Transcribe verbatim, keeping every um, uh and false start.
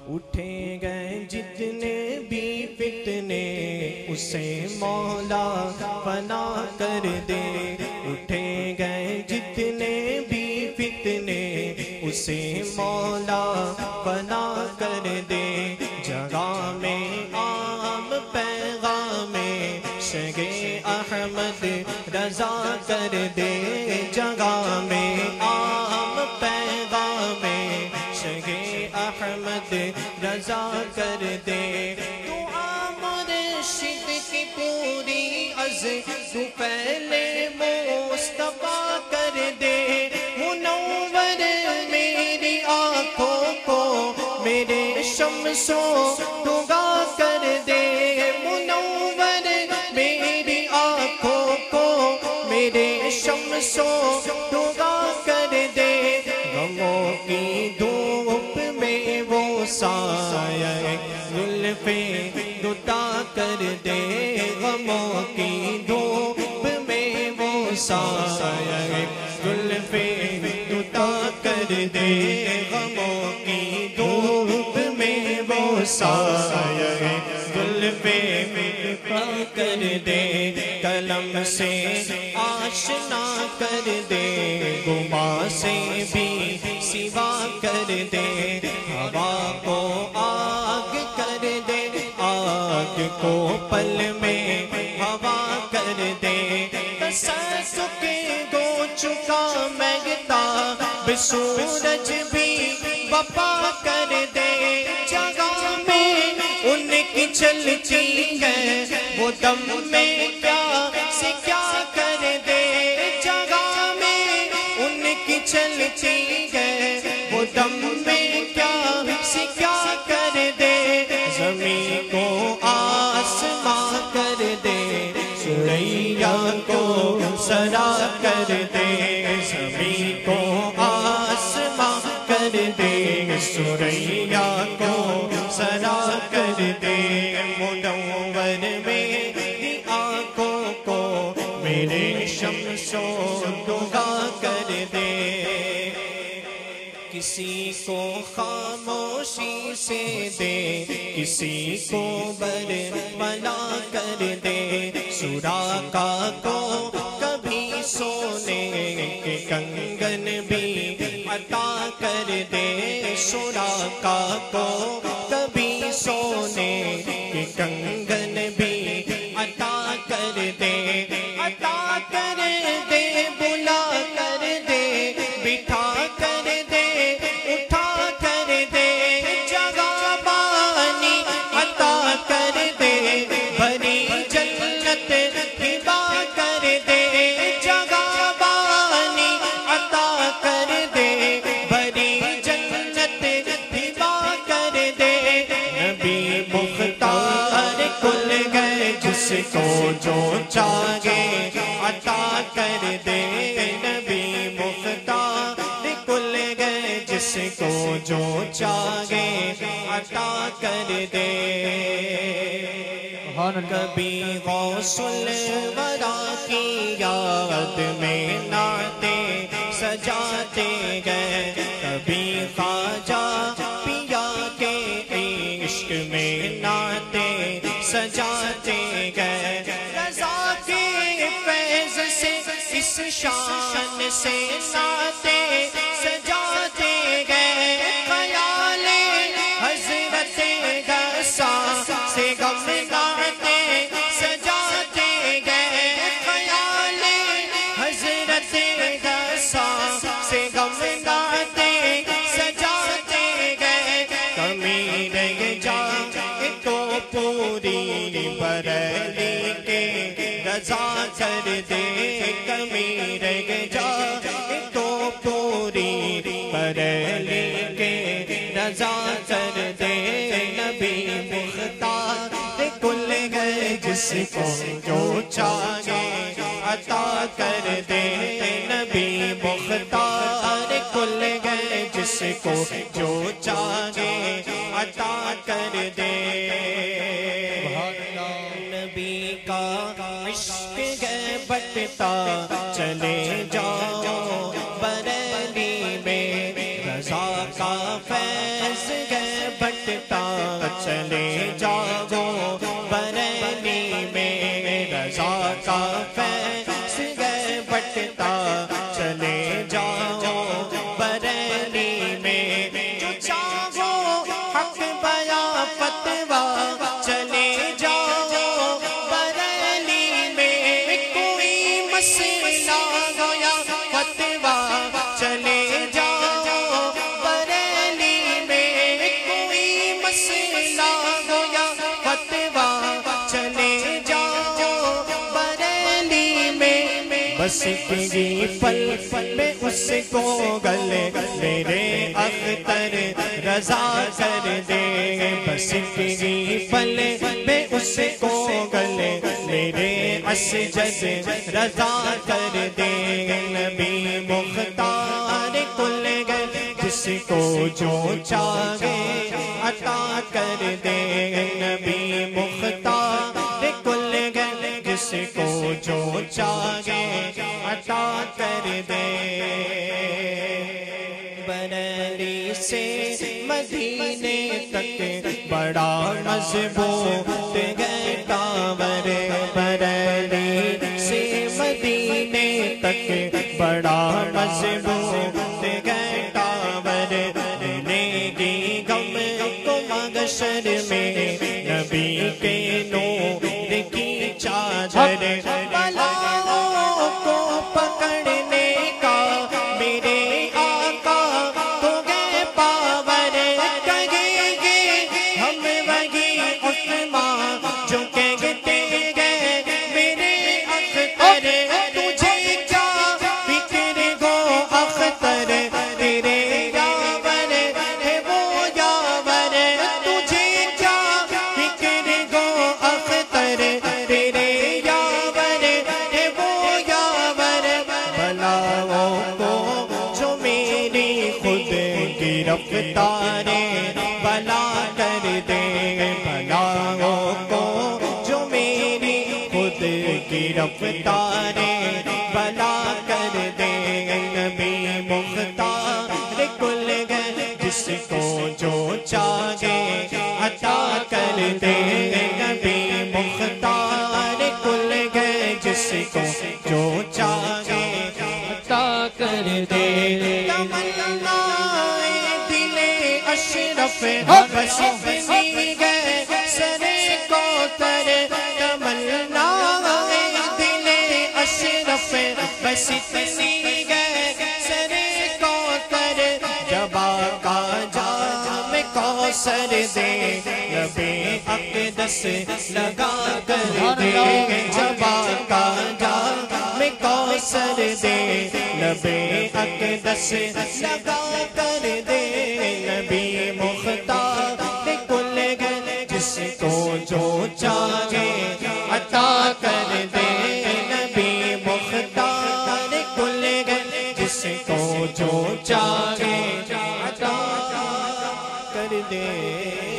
اٹھے گئے جتنے بھی فتنے اسے مولا فنا کر دے، اٹھے گئے جتنے بھی فتنے اسے مولا فنا کر دے، جگہ میں عام پیغام شگے احمد رضا کر دے، جگہ میں عام پیغام شگے احمد رضا کر دے، دعا مرشد کی پوری از تو پہلے مصطفیٰ کر دے، منور میری آنکھوں کو میرے شمس و ضیاء کر دے، منور میری آنکھوں کو میرے شمس و ضیاء کر دے، غموں کی دھوپ میں وہ سایہ زلف دتا کر دے، غموں کی دھوپ میں وہ سایہ زلف دتا کر دے، غموں کی دھوپ میں وہ سایہ زلف دتا کر دے، قلم سے آشنا کر دے، گما سے بھی سوا کر دے، ہوا کو آگ کر دے، آگ کو پل میں ہوا کر دے، تسلسل گو چکا مہتاب سورج بھی وفا کر دے، جگہ میں ان کی چلتی ہے وہ دم میں کیا سے کیا کر دے، جگہ میں ان کی چلتی ہے وہ دم میں کیا سے کیا کر دے، زمین کو آسماں کر دے، سریا کو سرا کر دے، زمین کو آسماں کر دے، سریا کو سرا کر دے، منور میری آنکھوں کو میرے شمس و ضیاء کر دے، کسی کو خاموشی سے دے، کسی کو برملا کر دے، سراقہ کو کبھی سونے کے کنگن بھی عطا کر دے، سراقہ کو کبھی سونے کے کنگن بھی عطا کر دے، عطا کر دے، بلا کر دے، بٹھا کر دے، اٹھا کر دے، جگہ بانی عطا کر دے، بھری جنت ہبا کر دے، جگہ بانی عطا کر دے، بھری جنت ہبا کر دے، نبی مختار کل گئے جس کو جو چاہے عطا کر دے، نبی مختار کل گئے جس کو جو چاہے عطا کر دے، کبھی غوث الورا کی یاد میں نعتیں سجاتے گئے، کبھی خواجہ پیا کے عشق میں نعتیں سجاتے گئے، رضا کے فیض سے اس شان سے نعتیں سجاتے گئے، خیال حضرت گسا سے غم نعتیں سجاتے گئے، خیال حضرت گسا سے غم نعتیں سجاتے گئے، کمی رہ جائے تو پوری بریلی کے رضا کر دے، کمی رہ جائے تو پوری بریلی کے رضا کر دے، نبی مختار کل گئے جس کو جو چاہے عطا کر دے، نبی مختار کل گئے جس کو جو چاہے عطا کر دے، نبی کا عشق ہے بٹتا چلے جاؤ بریلی میں، رضا کا فیض ہے بٹتا چلے جاؤ بریلی میں رضا کا فیض ہے بٹتا چلے جاؤ بریلی میں جو چاہو حق بیاں فتوا چلے جاؤ بریلی میں کوئی مسئلہ گویا فتوا چلے جاؤ بریلی میں کوئی مسئلہ گویا فتوا چلے جاؤ بریلی میں بس کی پل میں اس کو گلے میرے اختر رضا کر دے بس کی پل میں اس کو گلے میرے اسجد رضا کر دے نبی مختار کل گل جس کو جو چاہے عطا کر دے نبی مختار کل گل جس کو جو چاہے عطا کر دے بریلی سے مدینے تک بڑا مضبوط ہے ٹاور بریلی سے مدینے تک بڑا مضبوط ہے ٹاور ملے گی غم کو محشر میں نبی کے نور کی چادر بلاؤں کو پکڑنے کا میرے آقا تو گئے پاور کہیں گے ہم وہی عثمان جو کہتے گئے میرے اختر تجھے کیا فکر گو اختر تیرے یاور ہے وہ یاور تجھے کیا فکر گو اختر تیرے یاور ہے وہ یاور بلاؤں کو جو میری خود گرفتاریں بلا کر دے بلاؤں کو جو میری خود گرفتاریں بلا کر دے نبی مختار کل گل جس کو جو چاہے عطا کر دے نبی مختار کل گل جس کو جو چاہے عطا کر دے تمنا دل اشرف بس اتنی گئے سر کو تر تمنا دل اشرف بس اتنی گئے سر کو تر جب آقا جام کوثر دے نبی اقدس لگا کر دے جب آقا جام کوثر دے نبی اقدس لگا کر دے نبی مختار کل گل جس کو جو چاہے عطا کر دے نبی مختار کل گل جس کو جو چاہے عطا کر دے